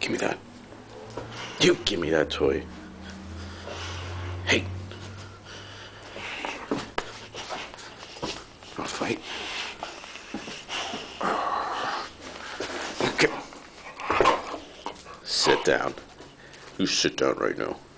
Give me that. You give me that toy. Hey. I'll fight. Okay. Sit down. You sit down right now.